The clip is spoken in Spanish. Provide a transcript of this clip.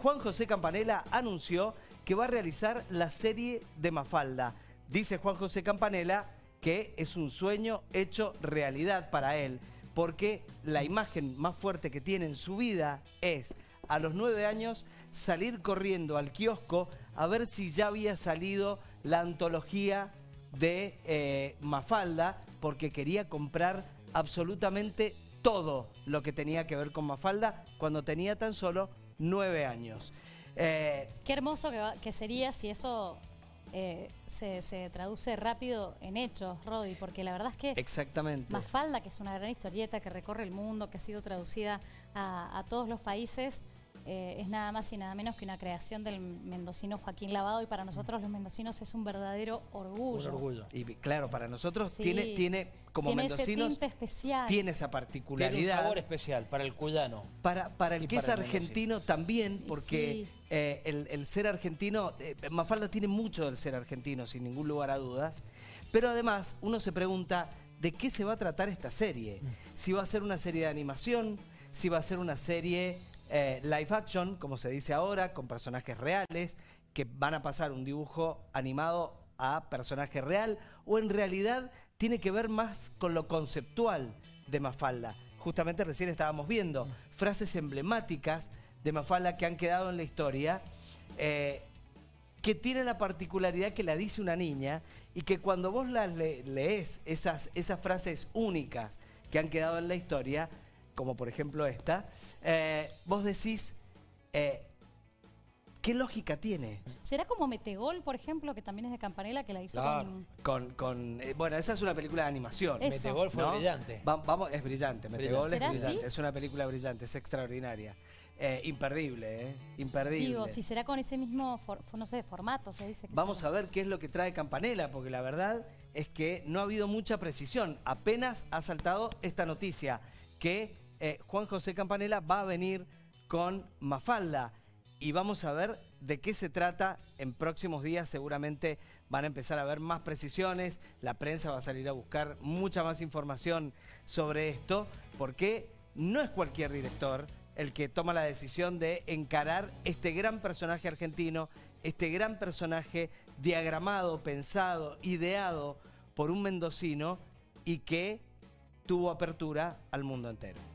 Juan José Campanella anunció que va a realizar la serie de Mafalda. Dice Juan José Campanella que es un sueño hecho realidad para él, porque la imagen más fuerte que tiene en su vida es, a los 9 años, salir corriendo al kiosco a ver si ya había salido la antología de Mafalda, porque quería comprar absolutamente todo lo que tenía que ver con Mafalda cuando tenía tan solo 9 años. Qué hermoso que sería si eso se traduce rápido en hechos, Rodi, porque la verdad es que exactamente. Mafalda, que es una gran historieta que recorre el mundo, que ha sido traducida a todos los países, es nada más y nada menos que una creación del mendocino Joaquín Lavado, y para nosotros los mendocinos es un verdadero orgullo. Un orgullo. Y claro, para nosotros Sí. tiene como tiene mendocinos, ese tinte especial. tiene esa particularidad. Tiene un sabor especial para el cuyano. Para el Y que es para el argentino también, porque Sí. el ser argentino, Mafalda tiene mucho del ser argentino, sin ningún lugar a dudas, pero además uno se pregunta de qué se va a tratar esta serie. Si va a ser una serie de animación, si va a ser una serie live action, como se dice ahora, con personajes reales, que van a pasar un dibujo animado a personaje real, o en realidad tiene que ver más con lo conceptual de Mafalda. Justamente recién estábamos viendo frases emblemáticas de Mafalda que han quedado en la historia, que tienen la particularidad que la dice una niña, y que cuando vos las lees, esas frases únicas que han quedado en la historia, como por ejemplo esta, vos decís, ¿qué lógica tiene? ¿Será como Metegol, por ejemplo, que también es de Campanella, que la hizo Claro. Bueno, esa es una película de animación. Eso. Metegol fue ¿no? brillante. Vamos, es brillante, Metegol es ¿Será brillante, así? es una película brillante, es extraordinaria. Imperdible, imperdible. Digo, si será con ese mismo, no sé, formato, se dice. Vamos a ver qué es lo que trae Campanella, porque la verdad es que no ha habido mucha precisión. Apenas ha saltado esta noticia, que Juan José Campanella va a venir con Mafalda. Y vamos a ver de qué se trata. En próximos días seguramente van a empezar a haber más precisiones. La prensa va a salir a buscar mucha más información sobre esto, porque no es cualquier director el que toma la decisión de encarar este gran personaje argentino, este gran personaje diagramado, pensado, ideado por un mendocino, y que tuvo apertura al mundo entero.